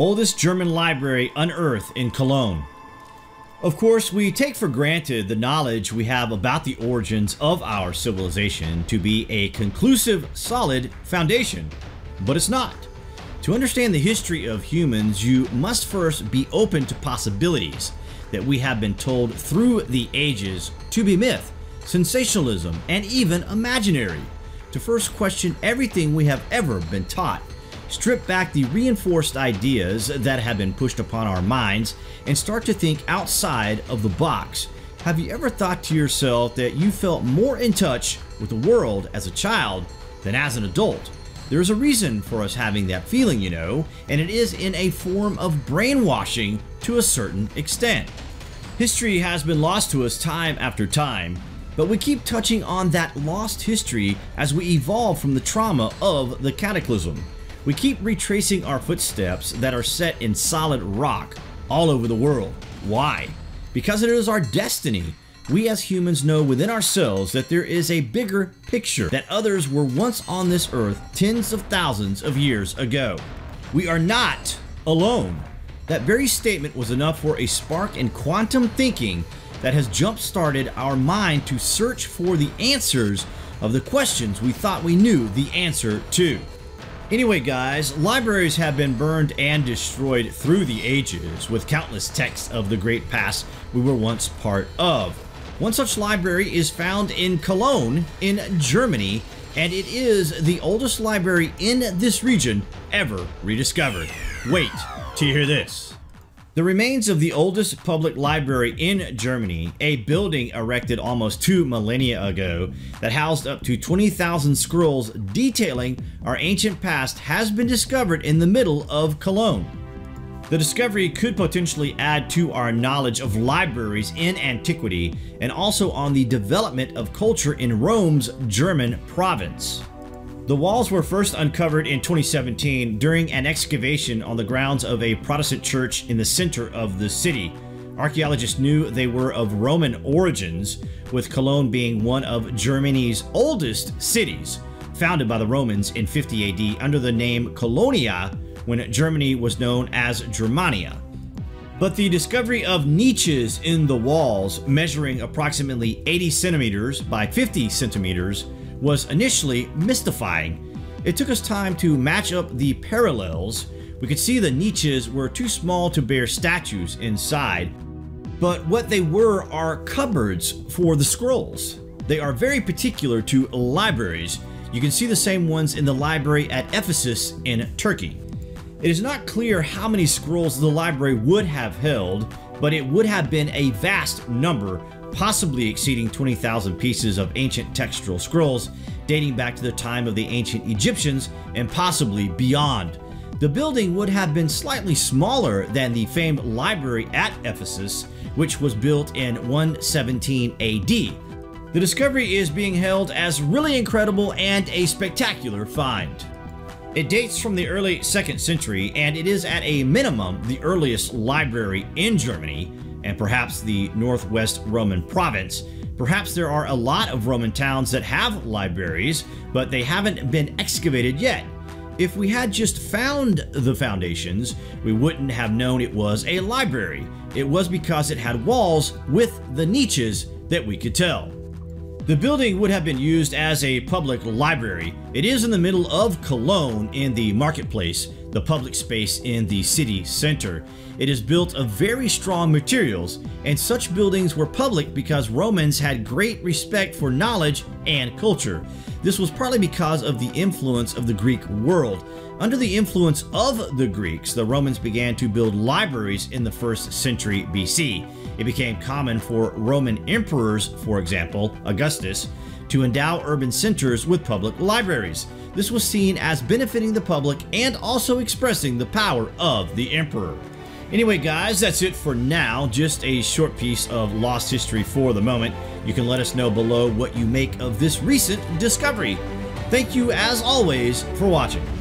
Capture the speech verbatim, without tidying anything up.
oldest German library unearthed in Cologne. Of course, we take for granted the knowledge we have about the origins of our civilization to be a conclusive, solid foundation, but it's not. To understand the history of humans, you must first be open to possibilities that we have been told through the ages to be myth, sensationalism, and even imaginary. To first question everything we have ever been taught, strip back the reinforced ideas that have been pushed upon our minds, and start to think outside of the box. Have you ever thought to yourself that you felt more in touch with the world as a child than as an adult? There's a reason for us having that feeling, you know, and it is in a form of brainwashing to a certain extent. History has been lost to us time after time, but we keep touching on that lost history as we evolve from the trauma of the cataclysm. We keep retracing our footsteps that are set in solid rock all over the world. Why? Because it is our destiny. We as humans know within ourselves that there is a bigger picture, that others were once on this earth tens of thousands of years ago. We are not alone. That very statement was enough for a spark in quantum thinking that has jump-started our mind to search for the answers of the questions we thought we knew the answer to. Anyway guys, libraries have been burned and destroyed through the ages, with countless texts of the great past we were once part of. One such library is found in Cologne in Germany, and it is the oldest library in this region ever rediscovered. Wait till you hear this. The remains of the oldest public library in Germany, a building erected almost two millennia ago that housed up to twenty thousand scrolls detailing our ancient past, has been discovered in the middle of Cologne. The discovery could potentially add to our knowledge of libraries in antiquity and also on the development of culture in Rome's German province. The walls were first uncovered in twenty seventeen during an excavation on the grounds of a Protestant church in the center of the city. Archaeologists knew they were of Roman origins, with Cologne being one of Germany's oldest cities, founded by the Romans in fifty A D under the name Colonia when Germany was known as Germania. But the discovery of niches in the walls measuring approximately eighty centimeters by fifty centimeters was initially mystifying. It took us time to match up the parallels. We could see the niches were too small to bear statues inside, but what they were are cupboards for the scrolls. They are very particular to libraries. You can see the same ones in the library at Ephesus in Turkey. It is not clear how many scrolls the library would have held, but it would have been a vast number, possibly exceeding twenty thousand pieces of ancient textual scrolls dating back to the time of the ancient Egyptians and possibly beyond. The building would have been slightly smaller than the famed library at Ephesus, which was built in one seventeen A D. The discovery is being hailed as really incredible and a spectacular find. It dates from the early second century, and it is at a minimum the earliest library in Germany, and perhaps the Northwest Roman province. Perhaps there are a lot of Roman towns that have libraries, but they haven't been excavated yet. If we had just found the foundations, we wouldn't have known it was a library. It was because it had walls with the niches that we could tell. The building would have been used as a public library. It is in the middle of Cologne in the marketplace, the public space in the city center. It is built of very strong materials, and such buildings were public because Romans had great respect for knowledge and culture. This was partly because of the influence of the Greek world. Under the influence of the Greeks, the Romans began to build libraries in the first century B C. It became common for Roman emperors, for example, Augustus, to endow urban centers with public libraries. This was seen as benefiting the public and also expressing the power of the emperor. Anyway guys, that's it for now. Just a short piece of lost history for the moment. You can let us know below what you make of this recent discovery. Thank you as always for watching.